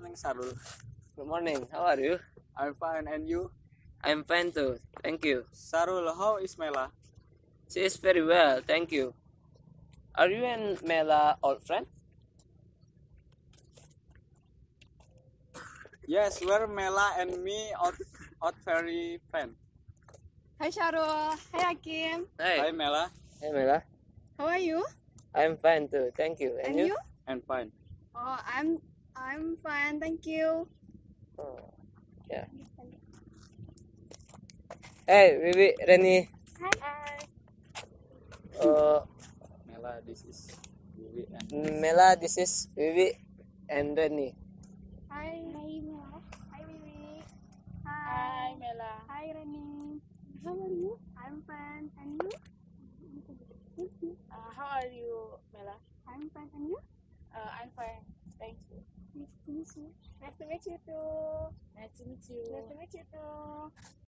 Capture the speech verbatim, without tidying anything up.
morning, Sarul. Good morning. How are you? I'm fine, and you? I'm fine too. Thank you. Sarul, how is Mela? She is very well. Thank you. Are you and Mela old friends? Yes, we're Mela and me out, out very fan. Hi Sharul. Hi Hakim. Hey. Hi, Mela. Hey, Mela. How are you? I'm fine too. Thank you. And, And you? I'm fine. Oh, I'm I'm fine. Thank you. Oh, yeah. Hey, Vivi, Reni. Hi. Uh, Mela, this is Vivi and Mela, this is Vivi and Reni. Hi. Hi Mela. Hi Vivi. Hi, Mela. Hi Reni. How are you? I'm fine. And you? Thank you. Uh, how are you, Mela? I'm fine. And you? Uh, I'm fine. Thank you. Nice to meet you. Nice to meet you too. Nice to meet you. Nice to meet you too.